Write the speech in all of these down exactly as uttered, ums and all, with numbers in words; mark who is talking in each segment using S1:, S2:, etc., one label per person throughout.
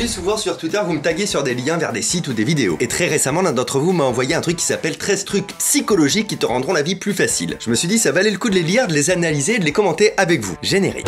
S1: souvent sur Twitter, vous me taguez sur des liens vers des sites ou des vidéos. Et très récemment, l'un d'entre vous m'a envoyé un truc qui s'appelle treize trucs psychologiques qui te rendront la vie plus facile. Je me suis dit, ça valait le coup de les lire, de les analyser et de les commenter avec vous. Générique.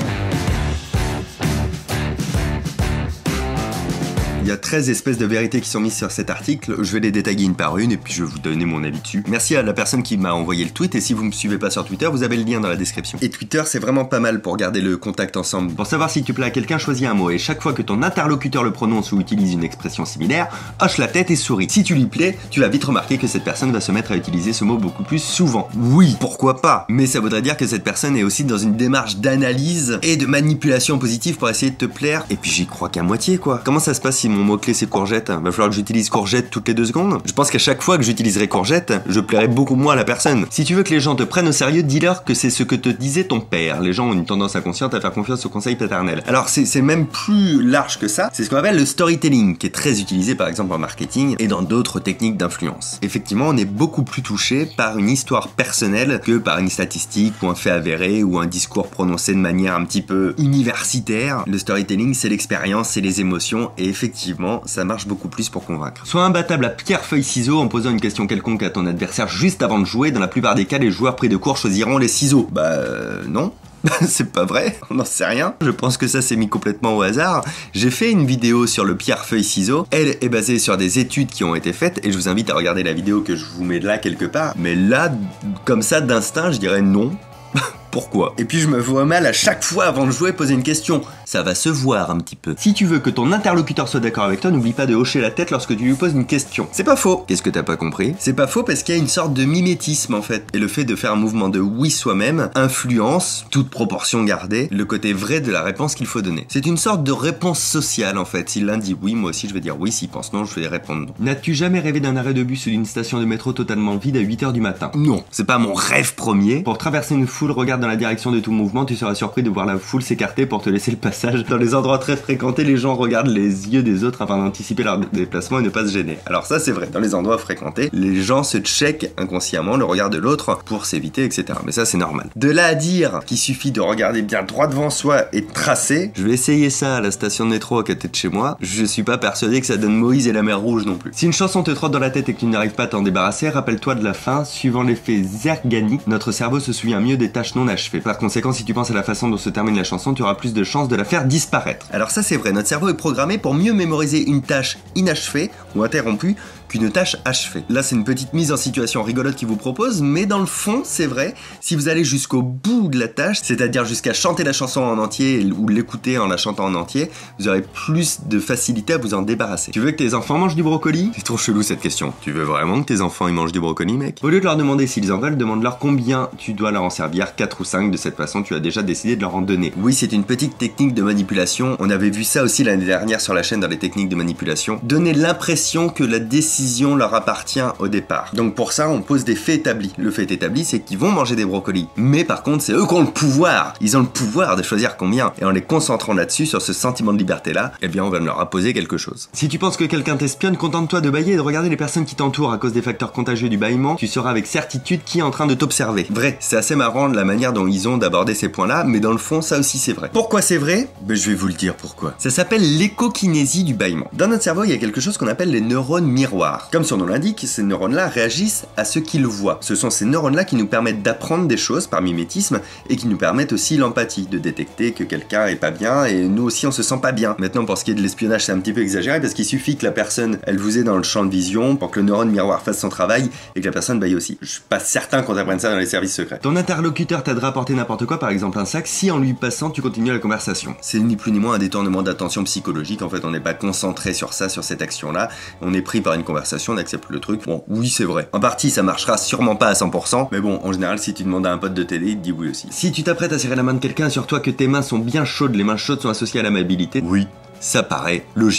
S1: Il y a treize espèces de vérités qui sont mises sur cet article, je vais les détailler une par une et puis je vais vous donner mon avis dessus. Merci à la personne qui m'a envoyé le tweet et si vous me suivez pas sur Twitter, vous avez le lien dans la description. Et Twitter, c'est vraiment pas mal pour garder le contact ensemble. Pour savoir si tu plais à quelqu'un, choisis un mot et chaque fois que ton interlocuteur le prononce ou utilise une expression similaire, hoche la tête et souris. Si tu lui plais, tu vas vite remarquer que cette personne va se mettre à utiliser ce mot beaucoup plus souvent. Oui, pourquoi pas, mais ça voudrait dire que cette personne est aussi dans une démarche d'analyse et de manipulation positive pour essayer de te plaire. Et puis j'y crois qu'à moitié quoi. Comment ça se passe si mon mot-clé c'est courgette? Va falloir que j'utilise courgette toutes les deux secondes. Je pense qu'à chaque fois que j'utiliserai courgette, je plairai beaucoup moins à la personne. Si tu veux que les gens te prennent au sérieux, dis-leur que c'est ce que te disait ton père. Les gens ont une tendance inconsciente à faire confiance aux conseils paternels. Alors c'est même plus large que ça, c'est ce qu'on appelle le storytelling, qui est très utilisé par exemple en marketing et dans d'autres techniques d'influence. Effectivement, on est beaucoup plus touché par une histoire personnelle que par une statistique ou un fait avéré ou un discours prononcé de manière un petit peu universitaire. Le storytelling, c'est l'expérience, c'est les émotions et effectivement, ça marche beaucoup plus pour convaincre. Sois imbattable à pierre, feuille, ciseaux en posant une question quelconque à ton adversaire juste avant de jouer. Dans la plupart des cas, les joueurs pris de court choisiront les ciseaux. Bah euh, non. C'est pas vrai, on n'en sait rien. Je pense que ça s'est mis complètement au hasard. J'ai fait une vidéo sur le pierre, feuille, ciseaux. Elle est basée sur des études qui ont été faites et je vous invite à regarder la vidéo que je vous mets là quelque part. Mais là, comme ça d'instinct, je dirais non. Pourquoi? Et puis je me vois mal à chaque fois avant de jouer poser une question. Ça va se voir un petit peu. Si tu veux que ton interlocuteur soit d'accord avec toi, n'oublie pas de hocher la tête lorsque tu lui poses une question. C'est pas faux. Qu'est-ce que t'as pas compris? C'est pas faux parce qu'il y a une sorte de mimétisme en fait. Et le fait de faire un mouvement de oui soi-même influence, toute proportion gardée, le côté vrai de la réponse qu'il faut donner. C'est une sorte de réponse sociale en fait. Si l'un dit oui, moi aussi je vais dire oui. S'il pense non, je vais répondre non. N'as-tu jamais rêvé d'un arrêt de bus ou d'une station de métro totalement vide à huit heures du matin? Non. C'est pas mon rêve premier. Pour traverser une foule, regarde dans la direction de tout mouvement, tu seras surpris de voir la foule s'écarter pour te laisser le passage. Dans les endroits très fréquentés, les gens regardent les yeux des autres afin d'anticiper leur déplacement et ne pas se gêner. Alors ça c'est vrai, dans les endroits fréquentés, les gens se checkent inconsciemment le regard de l'autre pour s'éviter, et cetera. Mais ça c'est normal. De là à dire qu'il suffit de regarder bien droit devant soi et de tracer, je vais essayer ça à la station de métro à côté de chez moi, je suis pas persuadé que ça donne Moïse et la mer Rouge non plus. Si une chanson te trotte dans la tête et que tu n'arrives pas à t'en débarrasser, rappelle-toi de la fin, suivant l'effet Zergani, notre cerveau se souvient mieux des tâches non achevées. Par conséquent, si tu penses à la façon dont se termine la chanson, tu auras plus de chances de la faire disparaître. Alors ça c'est vrai, notre cerveau est programmé pour mieux mémoriser une tâche inachevée ou interrompue qu'une tâche achevée. Là c'est une petite mise en situation rigolote qu'il vous propose, mais dans le fond c'est vrai, si vous allez jusqu'au bout de la tâche, c'est-à-dire jusqu'à chanter la chanson en entier ou l'écouter en la chantant en entier, vous aurez plus de facilité à vous en débarrasser. Tu veux que tes enfants mangent du brocoli? C'est trop chelou cette question. Tu veux vraiment que tes enfants ils mangent du brocoli, mec? Au lieu de leur demander s'ils en veulent, demande-leur combien tu dois leur en servir, quatre ou cinq, de cette façon tu as déjà décidé de leur en donner. Oui, c'est une petite technique de manipulation, on avait vu ça aussi l'année dernière sur la chaîne dans les techniques de manipulation. Donner l'impression que la décision leur appartient au départ. Donc pour ça, on pose des faits établis. Le fait établi, c'est qu'ils vont manger des brocolis. Mais par contre, c'est eux qui ont le pouvoir. Ils ont le pouvoir de choisir combien. Et en les concentrant là-dessus, sur ce sentiment de liberté-là, eh bien on va leur imposer quelque chose. Si tu penses que quelqu'un t'espionne, contente-toi de bâiller et de regarder les personnes qui t'entourent à cause des facteurs contagieux du bâillement. Tu sauras avec certitude qui est en train de t'observer. Vrai, c'est assez marrant la manière dont ils ont d'aborder ces points-là, mais dans le fond, ça aussi c'est vrai. Pourquoi c'est vrai? Ben je vais vous le dire pourquoi. Ça s'appelle l'échokinésie du bâillement. Dans notre cerveau, il y a quelque chose qu'on appelle les neurones miroirs. Comme son nom l'indique, ces neurones-là réagissent à ce qu'ils voient. Ce sont ces neurones-là qui nous permettent d'apprendre des choses par mimétisme et qui nous permettent aussi l'empathie, de détecter que quelqu'un est pas bien et nous aussi on se sent pas bien. Maintenant pour ce qui est de l'espionnage, c'est un petit peu exagéré parce qu'il suffit que la personne, elle vous ait dans le champ de vision pour que le neurone miroir fasse son travail et que la personne baille aussi. Je suis pas certain qu'on apprenne ça dans les services secrets. Ton interlocuteur t'aidera à porter n'importe quoi, par exemple un sac, si en lui passant tu continues la conversation. C'est ni plus ni moins un détournement d'attention psychologique, en fait on n'est pas concentré sur ça, sur cette action-là, on est pris par une conversation, on accepte le truc. Bon, oui c'est vrai. En partie ça marchera sûrement pas à cent pour cent, mais bon, en général si tu demandes à un pote de t'aider, il te dit oui aussi. Si tu t'apprêtes à serrer la main de quelqu'un, assure-toi que tes mains sont bien chaudes, les mains chaudes sont associées à l'amabilité. Oui. Ça paraît logique,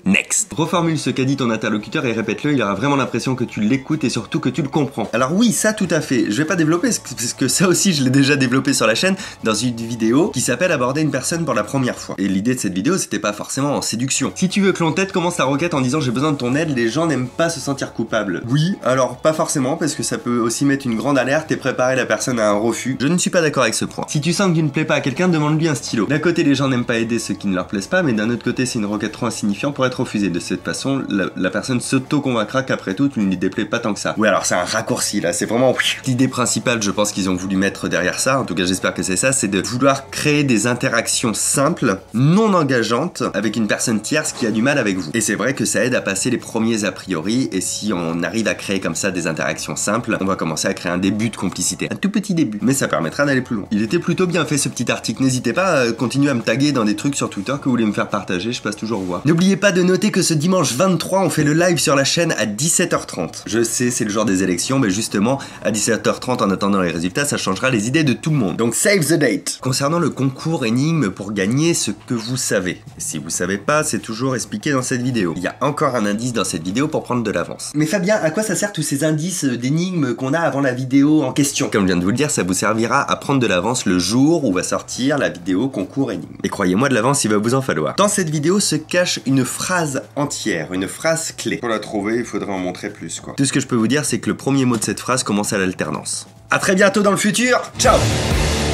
S1: next. Reformule ce qu'a dit ton interlocuteur et répète-le, il aura vraiment l'impression que tu l'écoutes et surtout que tu le comprends. Alors oui, ça tout à fait, je vais pas développer, parce que ça aussi je l'ai déjà développé sur la chaîne, dans une vidéo qui s'appelle aborder une personne pour la première fois. Et l'idée de cette vidéo, c'était pas forcément en séduction. Si tu veux que l'on t'aide, commence ta requête en disant j'ai besoin de ton aide, les gens n'aiment pas se sentir coupables. Oui, alors pas forcément, parce que ça peut aussi mettre une grande alerte et préparer la personne à un refus. Je ne suis pas d'accord avec ce point. Si tu sens que tu ne plais pas à quelqu'un, demande-lui un stylo. D'un côté, les gens n'aiment pas aider ceux qui ne leur plaisent pas, mais d'un autre côté, c'est une requête trop insignifiante pour être refusée. De cette façon, la, la personne s'auto-convaincra qu'après tout, tu ne lui déplais pas tant que ça. Oui, alors c'est un raccourci là, c'est vraiment... L'idée principale, je pense qu'ils ont voulu mettre derrière ça, en tout cas j'espère que c'est ça, c'est de vouloir créer des interactions simples, non engageantes, avec une personne tierce qui a du mal avec vous. Et c'est vrai que ça aide à passer les premiers a priori, et si on arrive à créer comme ça des interactions simples, on va commencer à créer un début de complicité. Un tout petit début, mais ça permettra d'aller plus loin. Il était plutôt bien fait ce petit article, n'hésitez pas à continuer à me taguer dans des trucs sur Twitter que vous voulez me faire partager, je passe toujours voir. N'oubliez pas de noter que ce dimanche vingt-trois, on fait le live sur la chaîne à dix-sept heures trente. Je sais, c'est le jour des élections, mais justement, à dix-sept heures trente, en attendant les résultats, ça changera les idées de tout le monde. Donc save the date. Concernant le concours énigme pour gagner ce que vous savez. Et si vous savez pas, c'est toujours expliqué dans cette vidéo. Il y a encore un indice dans cette vidéo pour prendre de l'avance. Mais Fabien, à quoi ça sert tous ces indices d'énigmes qu'on a avant la vidéo en question? Comme je viens de vous le dire, ça vous servira à prendre de l'avance le jour où va sortir la vidéo concours énigme. Et croyez-moi, de l'avance, il va vous en falloir. Dans cette vidéo se cache une phrase entière, une phrase clé. Pour la trouver, il faudrait en montrer plus, quoi. Tout ce que je peux vous dire, c'est que le premier mot de cette phrase commence à l'alternance. À très bientôt dans le futur. Ciao!